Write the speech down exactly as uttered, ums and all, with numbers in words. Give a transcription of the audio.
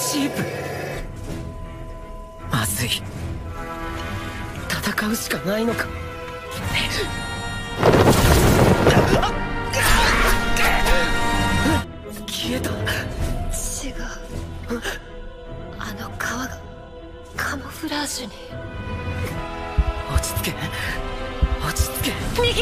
チープ。まずい。戦うしかないのか。消えた。 違う。あの川がカモフラージュに。 落ち着け落ち着け。 右。